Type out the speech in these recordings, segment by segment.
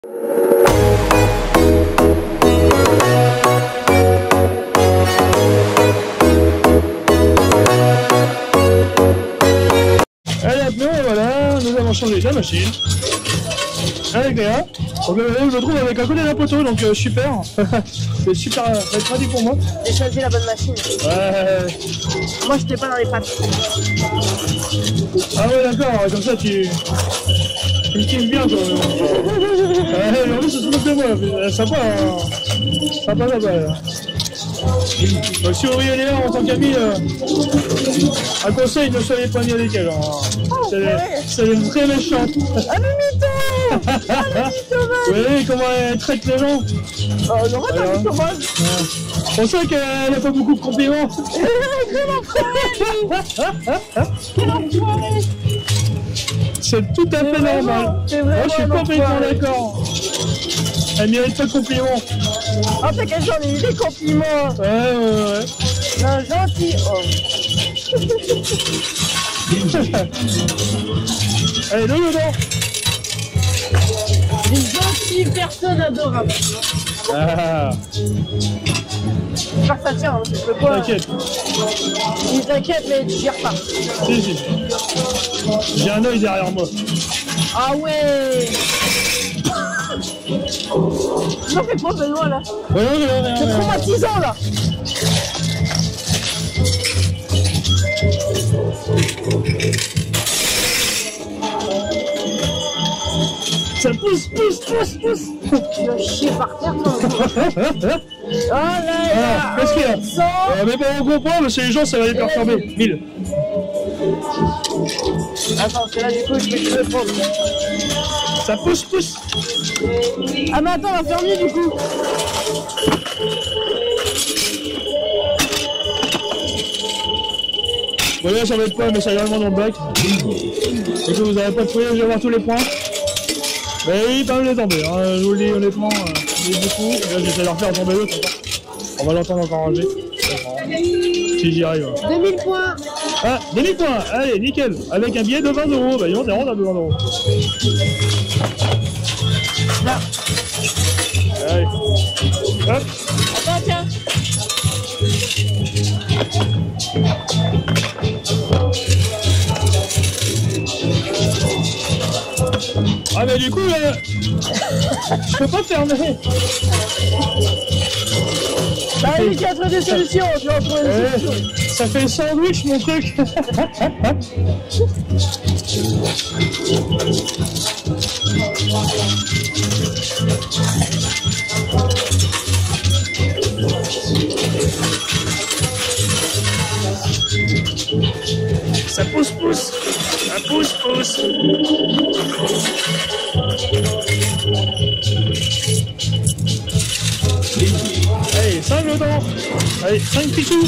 Allez, maintenant, voilà, nous avons changé la machine. Avec Léa. Donc, je me trouve avec un côté d'un poteau, donc super. C'est super, ça va être pratique pour moi. J'ai choisi la bonne machine. Ouais. Moi, j'étais pas dans les pattes. Ah ouais, d'accord, comme ça tu me kills bien, toi. Ouais, en plus, c'est tout de moi. Sympa, hein. Sympa. Donc, si vous voyez Léa en tant qu'ami, un conseil, ne soyez pas mis avec elle. Hein. C'est une vraie méchante. Ah, le mytho! Ah, le mythomane! Vous voyez comment elle traite les gens? Non, pas un mythomane! C'est pour ça qu'elle n'a pas beaucoup de compliments. C'est tout à fait normal. Moi, je suis complètement d'accord. Elle mérite pas de compliments. Ah, c'est que j'en ai eu des compliments! Ouais. Un gentil homme! Allez, le dedans. Une gentille personne adorable! Ah, J'espère que ça tient, hein, je peux pas. t'inquiète. Il t'inquiète, mais tu gères pas. Si. J'ai un œil derrière moi. Ah ouais! J'en fais pas Benoît là! Ouais, C'est traumatisant là! Ça pousse. Tu vas chier par terre toi! Oh là là! Qu'est-ce qu'il y a? Sang. Mais bon, on comprend, parce que les gens, ça va les perturber. 1000. Attends, c'est là du coup je vais te répondre. Ça pousse. Ah mais attends, on va faire mieux du coup! Bon, là, ça va être pas, mais ça ira vraiment dans le bac. Et que vous n'avez pas de fouiller, je vais voir tous les points. Mais oui, pas mal de tomber, hein. Je vous le dis honnêtement, il y a beaucoup. Et là, j'essaie de leur faire tomber l'autre. On va l'entendre encore ranger. Si j'y arrive. 2000 points! Ah, 2000 points. Allez, nickel. Avec un billet de 20 €. Bah, disons, t'es rond à 20 €. Là! Allez. Hop. Attends, tiens! Ah, mais du coup, je peux pas fermer. T'as réussi à trouver des solutions, tu vas trouver des solutions! Ça fait sandwich, mon truc. Ça pousse. Ça pousse. Allez, 5 dedans. Allez, 5 pichous.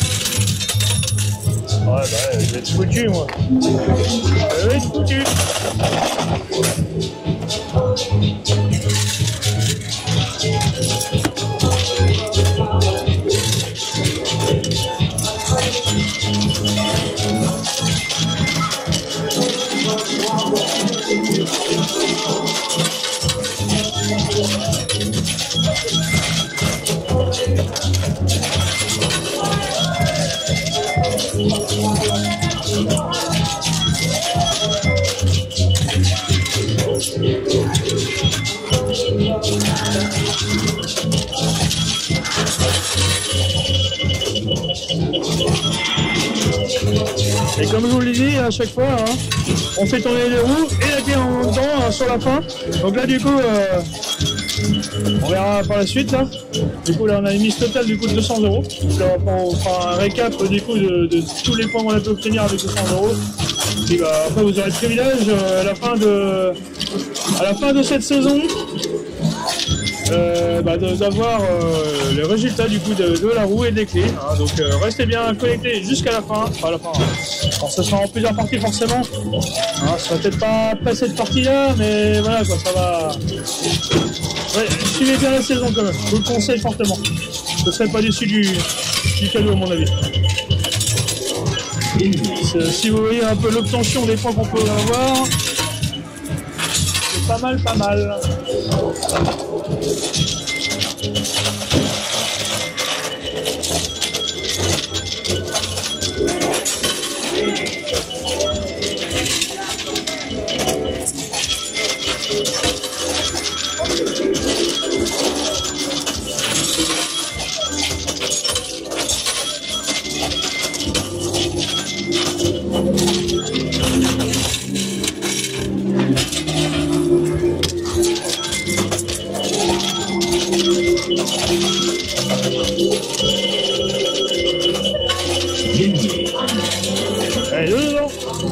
Ouais, bah, je vais être foutu, moi. Je vais être foutu. Et comme je vous l'ai dit à chaque fois, hein, on fait tourner les roues et la clé en même temps sur la fin. Donc là du coup, on verra par la suite là. Du coup là on a une mise totale du coup de 200 €. Là, on fera un récap du coup de tous les points qu'on a pu obtenir avec 200 €. Puis bah, après vous aurez le privilège à la fin de cette saison d'avoir les résultats du coup de la roue et des clés. Hein. Donc restez bien connectés jusqu'à la fin. Enfin à la fin. Alors, ça sera en plusieurs parties forcément. Hein, ça va peut-être pas cette partie-là, mais voilà quoi, ça va. Ouais, suivez bien la saison quand même. Je vous le conseille fortement. Je ne serai pas déçu du cadeau à mon avis. Si vous voyez un peu l'obtention des points qu'on peut avoir, c'est pas mal. Allez, dedans.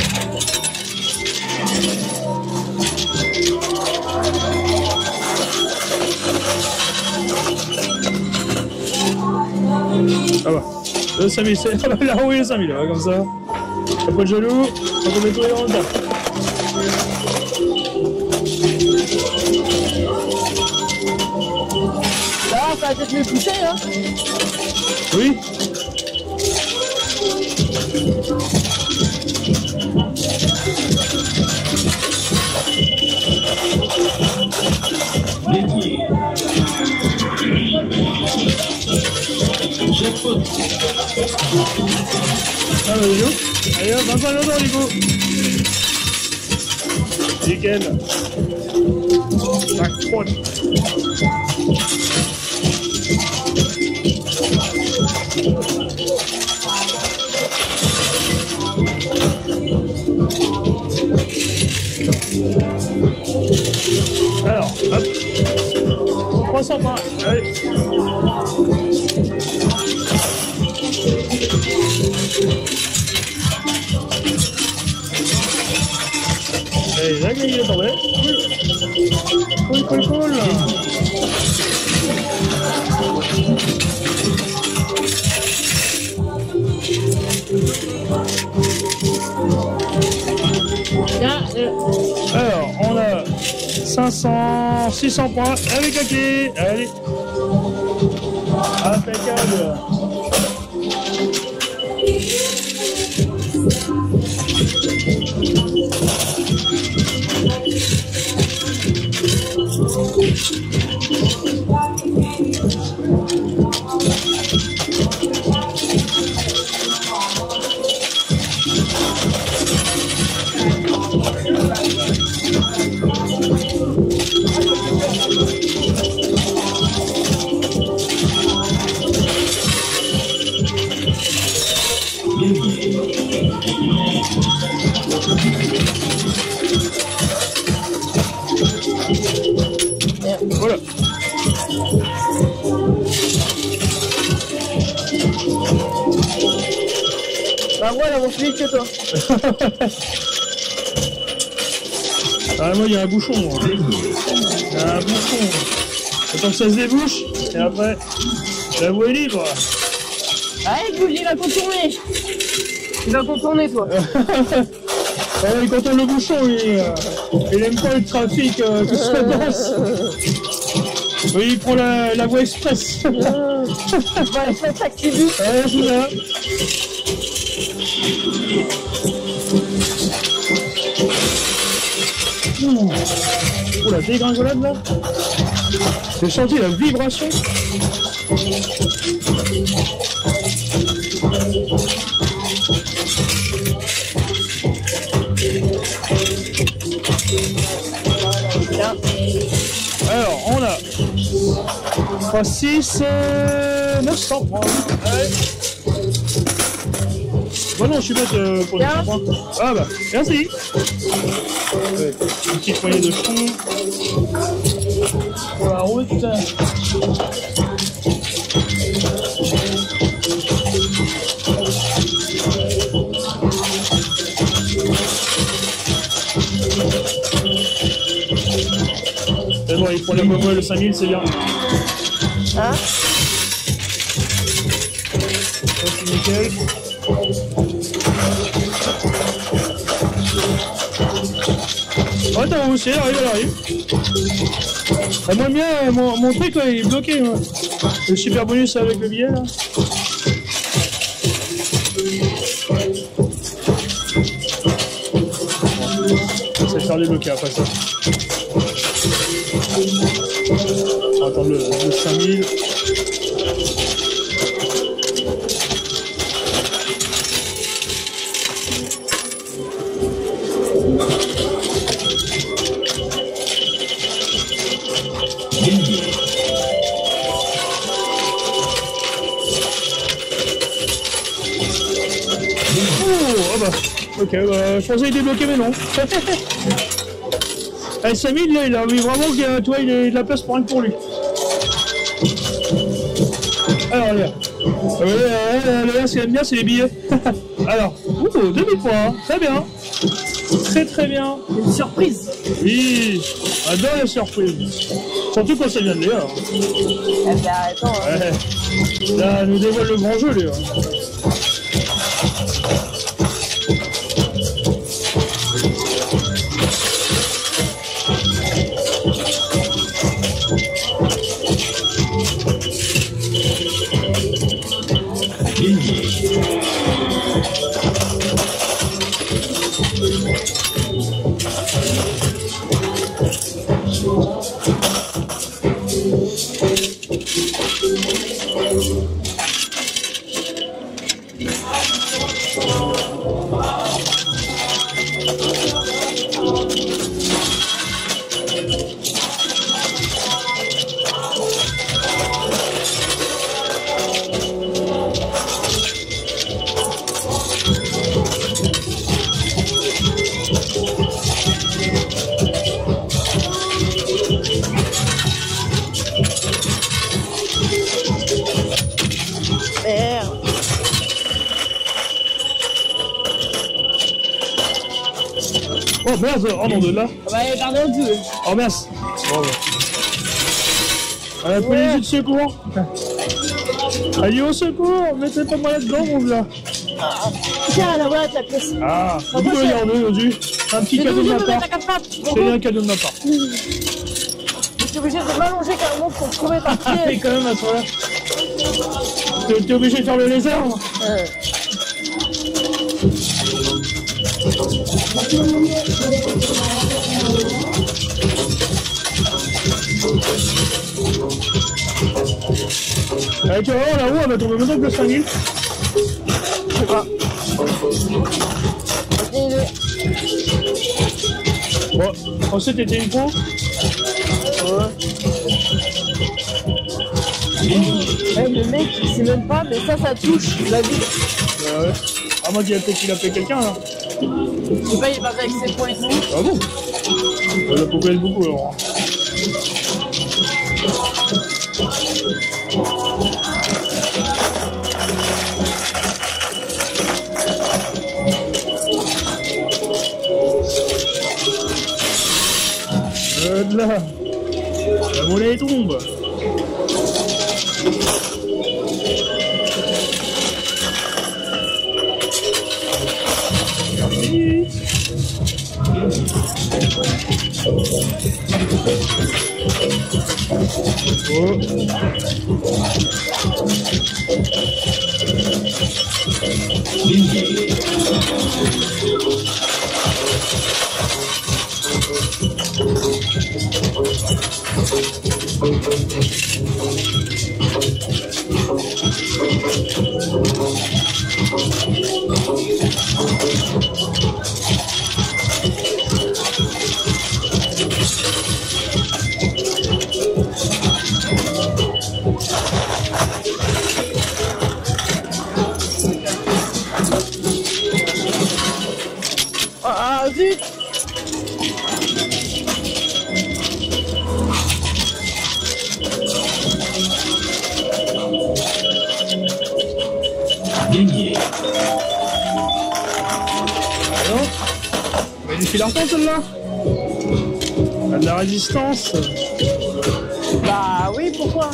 Ah bah, le 5000, c'est là-haut et le 5000, ouais, comme ça. T'as pas de jaloux, on peut mettre tout dans le tas. Là, ça va peut-être me pousser, hein. Oui. Ah bah dis donc. Allez hop, 25 dedans du coup. Nickel. Jackpot. Alors, hop. 300 points. Allez. Allez, la grille est tombée. Cool, cool, cool. Tiens, Alors, on a 500, 600 points avec la clé. Allez. Impeccable. Voilà. bah moi, elle avance plus vite que toi. Ah, moi, il y a un bouchon. Moi. Il y a un bouchon. Attends que ça se débouche. Et après, la voie est libre. Allez, bouge, il va contourner. Il va contourner, toi. Il contourne le bouchon, il aime pas le trafic qui se dense. Oui, il prend la voie express. Voilà, c'est ça que tu dis. Ouais, c'est ça. Oh la dégringolade là. J'ai senti la vibration. Alors, on a 3, 6, 900 points. Allez. Bon non, je suis bête pour 900 points. Ah bah, merci. Ouais, une petite poignée de fond. Pour la route. C'est bon, il prend la pomme le 5000, c'est bien. Hein? C'est nickel. Ouais, t'as aussi, elle arrive. Ah, moi, bien, mon truc, là, il est bloqué. Moi. Le super bonus avec le billet, là. Ça va faire débloquer après ça. On va attendre le 5000. Ok, bah, je pensais qu'il débloquait, mais non. Eh, 5000, là, il a envie vraiment qu'il y a, toi, il a de la place pour rien que pour lui. Alors, regarde. Là, ce qu'il aime bien, c'est les billets. Alors, 2000 points, hein. Très bien. Très très bien. Une surprise. Oui, j'adore les surprises. Surtout quand ça vient de Léa. Hein. Eh ben, attends. Ouais. Là, elle nous dévoile le grand jeu, Léa. Oh merde, oh non de là. On va aller garder un peu. Oh mince. Oh, ouais. Police de secours. Allez au secours, mettez pas moi là-dedans mon gars. Tiens, là voilà ta pièce. Ah, vous pouvez regarder aujourd'hui. Un petit cadeau de ma part. C'est un cadeau de ma part. Je suis obligé de m'allonger carrément pour trouver ta Ah, mais pièce. quand même à toi là. T'es obligé de faire le lézard. Allez, tu vas voir là-haut, elle va tomber maintenant que le 5000. Je sais pas. Aucune idée. Bon, ensuite t'étais une pro. Ouais. Eh, le mec, il sait même pas, mais ça touche la vie. Ouais. Ah, moi, peut-être qu'il a fait quelqu'un là. Je sais pas, il est parti avec ses points ici. Ah bon? La poubelle beaucoup alors. De là. La monnaie tombe. Merci. Ah zut! Gagné. Alors, mais il fait l'argent celle-là. Elle a de la résistance. Bah oui, pourquoi?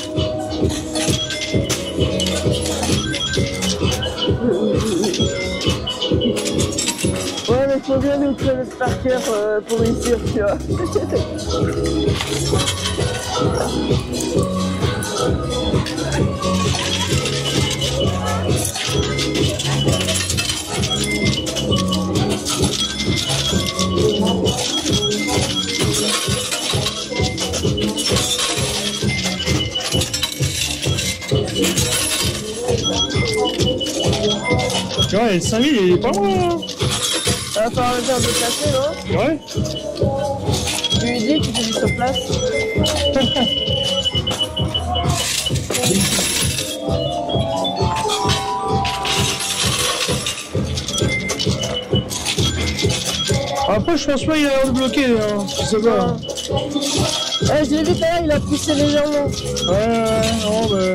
Ouais, mais faut bien nous connaître par cœur pour réussir, tu vois. Ouais, le 5000 il est pas loin là. Ça va falloir le faire déplacer, non? Ouais. Tu lui dis qu'il fait du sur place. Après, je pense pas qu'il a l'air de bloquer, hein. Je sais pas. Eh, je l'ai vu tout à l'heure, il a poussé légèrement. Ouais, non, bah.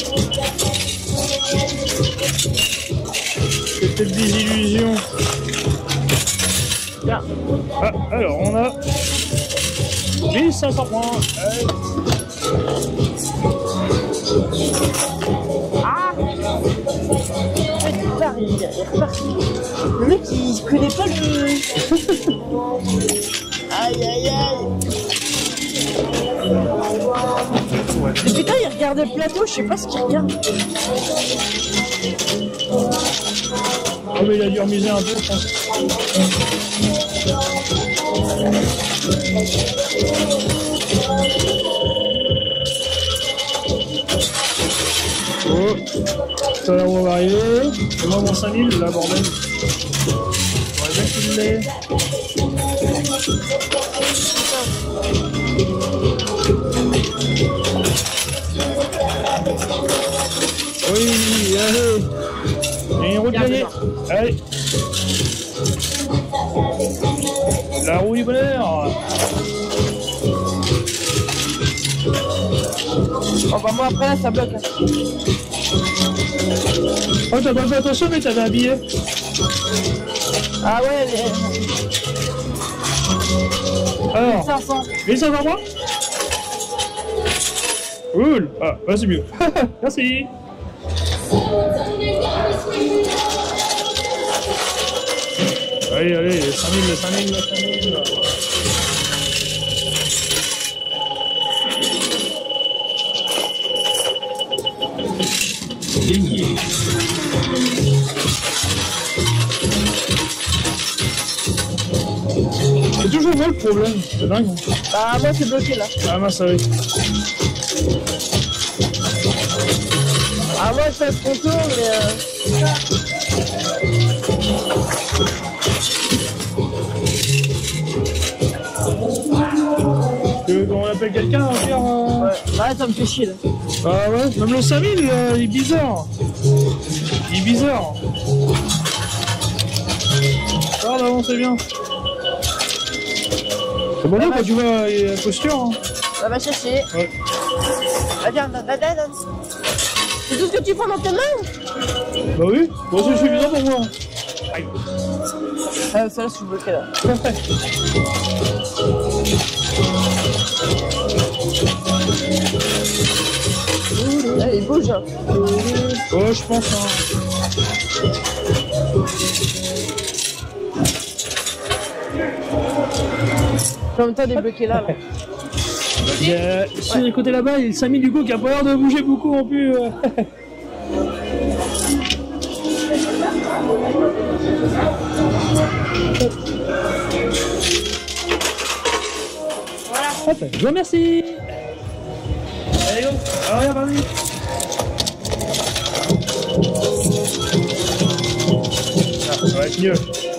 C'est peut-être des illusions. Tiens. Ah, alors, on a 1500 points. Ah! Putain, il est reparti. Le mec, il connaît pas le... Aïe, aïe, aïe. Et putain, il regarde le plateau, je sais pas ce qu'il regarde. Oh, mais il a dû remiser un peu, je pense. Oh, ça là, on va arriver. Et moi, mon 5000, là, bordel. J'aurais bien qu'il l'ait. Oui, allez. Il y a une roue de gagner. Allez. La roue du bonheur. Oh bah moi après là ça bloque. Oh, t'as pas fait attention, mais t'avais un billet. Ah ouais, Alors, 500. 1500 points. Cool. Ah, bah c'est mieux. Merci. Allez, allez, les 5000, les 5000, les 5000. C'est toujours moi le problème, c'est dingue. Bah moi c'est bloqué là. Ah mince, oui. Ah moi je fais le contour mais Tu veux qu'on appelle quelqu'un à faire ouais, là ça me fait chier là. Ah ouais, même le 5000 il est bizarre. Il est bizarre. Ah là, on sait bien. C'est bon là quand tu vois la posture. Hein. Ça va chercher. Ouais. Ah viens, donne. C'est tout ce que tu prends dans tes mains? Bah oui, bon c'est suffisant pour moi. Aïe. Ah celle-là je suis bloqué là. Ah, il bouge. Hein. Oh je pense hein. En même temps il est bloqué là. Il y a sur les côtés là-bas, il y a le 5000 du coup qui a pas l'air de bouger beaucoup en plus. Voilà. Hop, je vous remercie. Allez go, alors regarde parmi. Ah, ça va être mieux.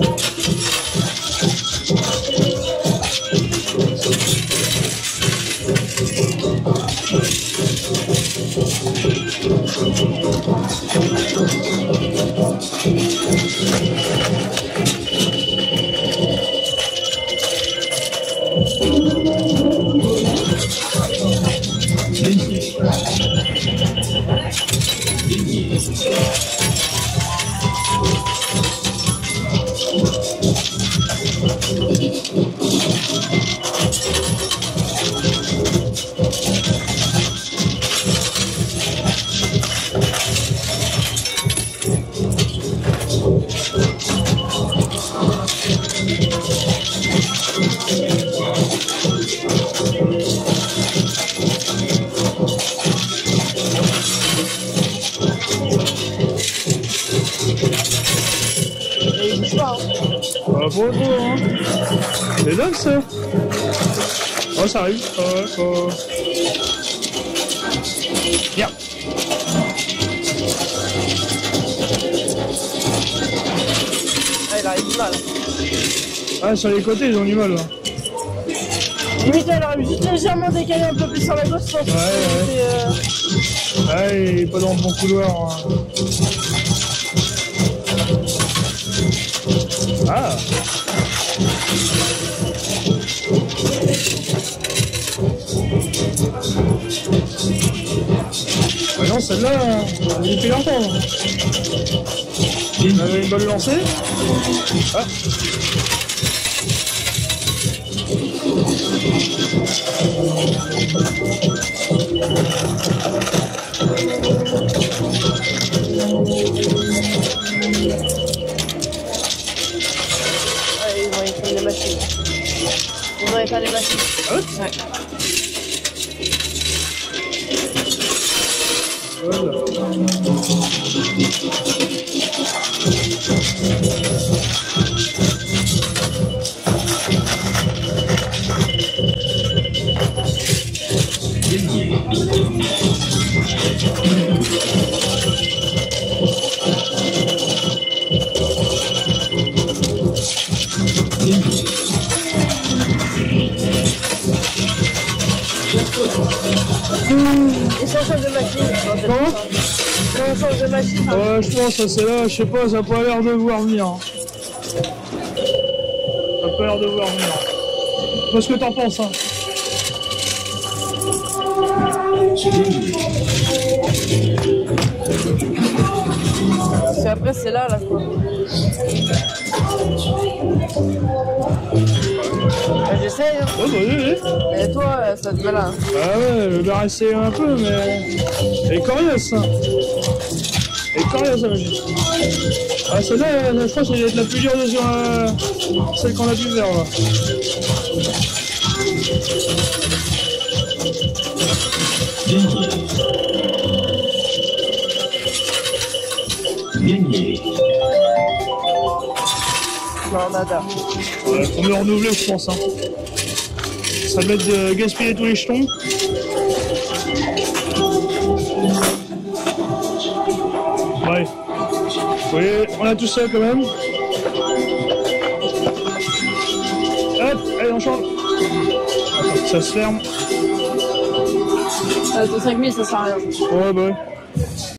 Pour le coup, hein. C'est dingue ça. Oh, ça arrive. Oh. Bien. mal. Ah, sur les côtés, ils ont du mal là. Limite, elle aurait juste légèrement décalé un peu plus sur la gauche sans Ouais. Ouais, il est pas dans le bon couloir. Hein. Ah. Ah non, celle-là, elle est depuis longtemps. On avait une bonne lancée. Ah. Ouais, ils vont éteindre les machines. Ils vont éteindre les machines. Ah ouais. Ouais. Voilà. Et si on change de machine, Comment? si on change de machine, hein. Ouais, je pense que c'est là, je sais pas, ça a pas l'air de voir venir. Hein. Ça a pas l'air de voir venir. Je sais pas ce que t'en penses, hein. Parce qu'après c'est là quoi. Bah, j'essaye, hein. Ouais, bah, oui. Et toi, ça te va là. Ah ouais, je vais rester un peu, mais... Elle est coriace, hein. Elle est coriace, la machine. Ah, celle-là, je crois que c'est la plus dure de sur celle qu'on a pu faire, là. Non, nada. Ouais, faut me renouveler, je pense, hein. Ça va être de gaspiller tous les jetons. Ouais. Vous voyez, on a tout ça quand même. Hop, allez, on change. Ça se ferme. De 5000, ça sert à rien. Ouais, bah ouais.